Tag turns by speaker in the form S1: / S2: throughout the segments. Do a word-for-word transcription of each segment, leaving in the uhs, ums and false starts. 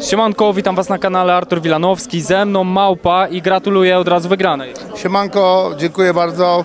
S1: Siemanko, witam was na kanale Artur Wilanowski, ze mną Małpa i gratuluję od razu wygranej.
S2: Siemanko, dziękuję bardzo.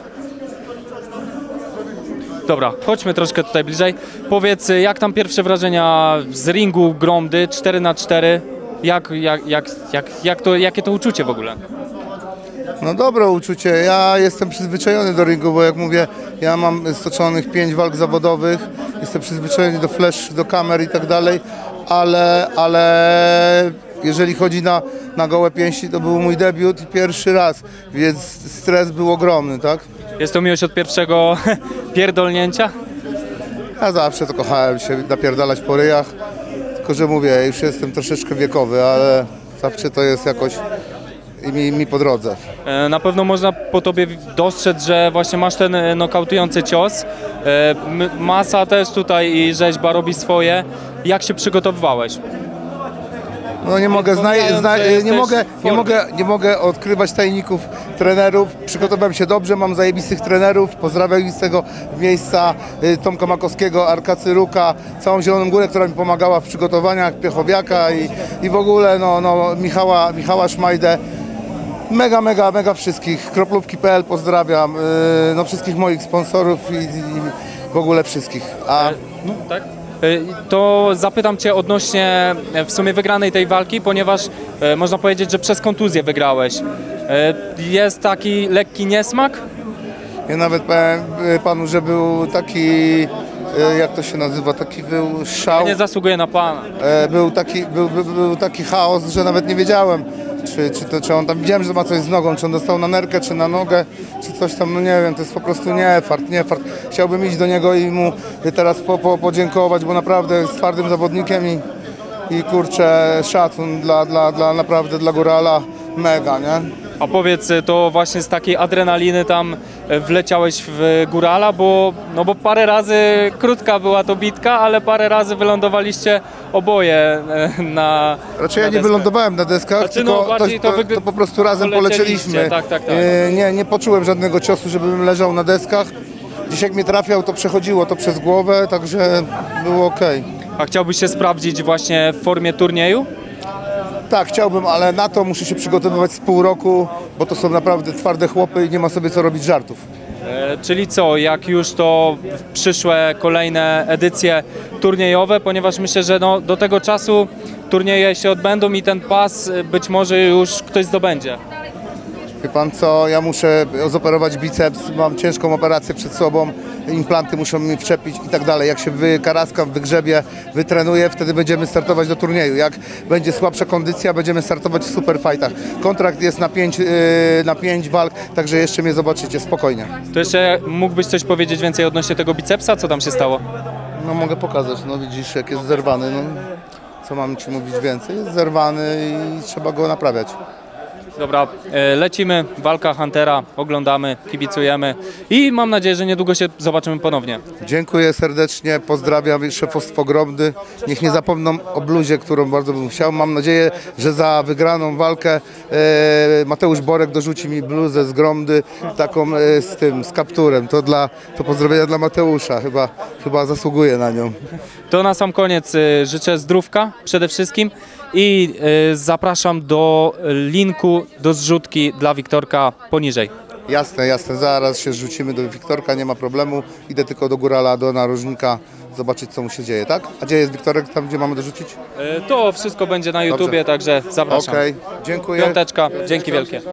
S1: Dobra, chodźmy troszkę tutaj bliżej. Powiedz, jak tam pierwsze wrażenia z ringu Gromdy cztery na cztery? Jak, jak, jak, jak, jak to, jakie to uczucie w ogóle?
S2: No dobre uczucie, ja jestem przyzwyczajony do ringu, bo jak mówię, ja mam stoczonych pięć walk zawodowych, jestem przyzwyczajony do flash, do kamer i tak dalej, ale, ale jeżeli chodzi na, na gołe pięści, to był mój debiut i pierwszy raz, więc stres był ogromny, tak?
S1: Jest to miłość od pierwszego pierdolnięcia?
S2: Ja zawsze to kochałem się napierdalać po ryjach, tylko że mówię, już jestem troszeczkę wiekowy, ale zawsze to jest jakoś mi, mi po drodze.
S1: Na pewno można po tobie dostrzec, że właśnie masz ten nokautujący cios. Masa też tutaj i rzeźba robi swoje. Jak się przygotowywałeś?
S2: No nie mogę, zna, zna, nie, mogę, nie, mogę, nie mogę odkrywać tajników trenerów. Przygotowałem się dobrze, mam zajebistych trenerów. Pozdrawiam z tego miejsca Tomka Makowskiego, Arka Cyruka, całą Zieloną Górę, która mi pomagała w przygotowaniach, Piechowiaka i, i w ogóle no, no, Michała, Michała Szmajdę. Mega, mega, mega wszystkich. Kroplówki kropka pe el pozdrawiam. No, wszystkich moich sponsorów i, i w ogóle wszystkich. A...
S1: No, tak? To zapytam cię odnośnie w sumie wygranej tej walki, ponieważ e, można powiedzieć, że przez kontuzję wygrałeś. E, jest taki lekki niesmak?
S2: Ja nawet powiem panu, że był taki, jak to się nazywa, taki był szał.
S1: Ja nie zasługuję na pana.
S2: E, był, taki, był, był, był taki chaos, że nawet nie wiedziałem, czy, czy, to, czy on tam, widziałem, że ma coś z nogą, czy on dostał na nerkę, czy na nogę, czy coś tam, no nie wiem, to jest po prostu nie fart, nie fart. Chciałbym iść do niego i mu teraz po, po, podziękować, bo naprawdę jest twardym zawodnikiem i, i kurczę, szacun dla, dla, dla, naprawdę dla górala, mega, nie?
S1: A powiedz, to właśnie z takiej adrenaliny tam wleciałeś w górala, bo, no bo parę razy krótka była to bitka, ale parę razy wylądowaliście oboje na
S2: Raczej ja
S1: na
S2: nie wylądowałem na deskach,
S1: znaczy,
S2: tylko
S1: no,
S2: to,
S1: to,
S2: to, to po prostu razem polecieliśmy.
S1: Tak, tak, tak.
S2: E, nie, nie poczułem żadnego ciosu, żebym leżał na deskach. Dziś jak mnie trafiał, to przechodziło to przez głowę, także było ok.
S1: A chciałbyś się sprawdzić właśnie w formie turnieju?
S2: Tak, chciałbym, ale na to muszę się przygotowywać z pół roku, bo to są naprawdę twarde chłopy i nie ma sobie co robić żartów.
S1: E, czyli co, jak już to przyszłe kolejne edycje turniejowe, ponieważ myślę, że no, do tego czasu turnieje się odbędą i ten pas być może już ktoś zdobędzie.
S2: Wie pan co, ja muszę zoperować biceps, mam ciężką operację przed sobą, implanty muszą mi wczepić i tak dalej. Jak się wykaraskam, wygrzebie, wytrenuję, wtedy będziemy startować do turnieju. Jak będzie słabsza kondycja, będziemy startować w super fightach. Kontrakt jest na pięć, yy, na pięć walk, także jeszcze mnie zobaczycie, spokojnie.
S1: To jeszcze mógłbyś coś powiedzieć więcej odnośnie tego bicepsa? Co tam się stało?
S2: No mogę pokazać, no widzisz jak jest zerwany, no co mam ci mówić więcej? Jest zerwany i trzeba go naprawiać.
S1: Dobra, lecimy, walka Huntera, oglądamy, kibicujemy i mam nadzieję, że niedługo się zobaczymy ponownie.
S2: Dziękuję serdecznie, pozdrawiam szefostwo Gromdy. Niech nie zapomną o bluzie, którą bardzo bym chciał. Mam nadzieję, że za wygraną walkę e, Mateusz Borek dorzuci mi bluzę z Gromdy, taką e, z tym, z kapturem. To, dla, to pozdrowienia dla Mateusza, chyba, chyba zasługuje na nią.
S1: To na sam koniec życzę zdrówka przede wszystkim i zapraszam do linku do zrzutki dla Wiktorka poniżej.
S2: Jasne, jasne, zaraz się zrzucimy do Wiktorka, nie ma problemu. Idę tylko do górala, do narożnika, zobaczyć co mu się dzieje, tak? A gdzie jest Wiktorek, tam gdzie mamy dorzucić?
S1: To wszystko będzie na YouTubie, także zapraszam.
S2: Okej, okay, dziękuję.
S1: Piąteczka, dzięki wielkie.